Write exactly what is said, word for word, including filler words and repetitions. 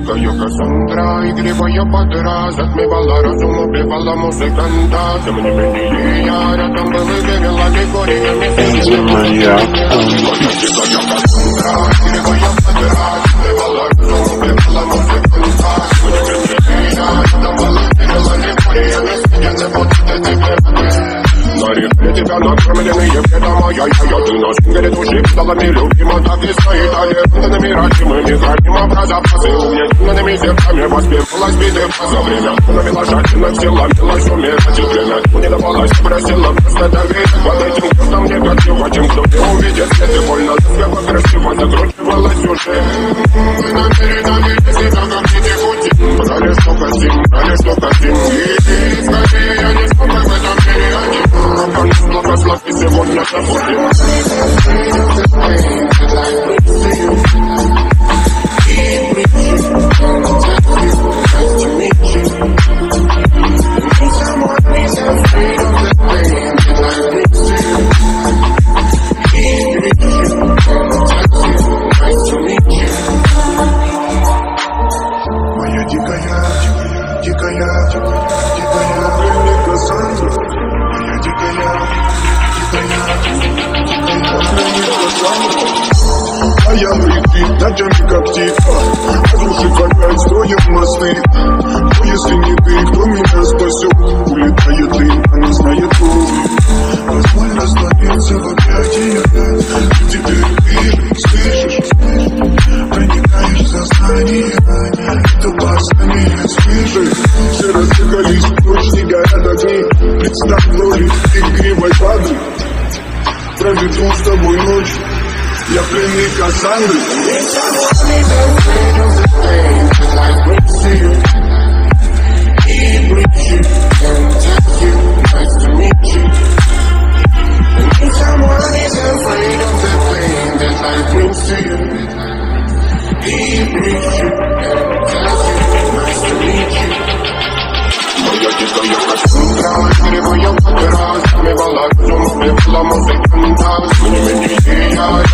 дикая Кассандра, игривая подра, затмевала разум, убивала музыканта. Тем не менее я рядом был и верила легориями. Это моя Моя дикая Кассандра, игривая подра, затмевала разум, убивала музыканта. Тем не менее я рядом был и верила легориями. Я не буду тебе. На реке тебя накормленные беда моя, я, я, ты на сингере души писалами любима, так и стоит аллергенными родимыми, храним образопасы, угнетенными зерками воспевалась битых за время, навела жадина, все ломилась, умирать и время, не давалась, просила просто доверить, под этим кустом негатива, тем, кто не увидит свет, и больно, тоскливо, красиво закручивалась уже. Мы намерены видеть себя, как дети пути, брали, что хотим, брали, что хотим, и скорее я не смог в этом мире один. Благослови сегодня забудем. Моя дикая, дикая, дикая, дикая Кассандра. Моя дикая, дикая, дикая Кассандра. А я прикрыт ночами как птица, разрушить опять строим мосты. Но если не ты, кто меня спасет? Улетает дым, она знает путь. Позволь раствориться в объятиях. Ты теперь видишь, слышишь, проникаешь в сознание. Это познание свежее. Все разыгрались, ночь не горят огни. Представь в роли игривой воды. Проведу с тобой ночь. Я пленник Кассандры. Моя дикая Кассандра, игривая подра, затмевала разум, убивала музыканта. Тем не менее я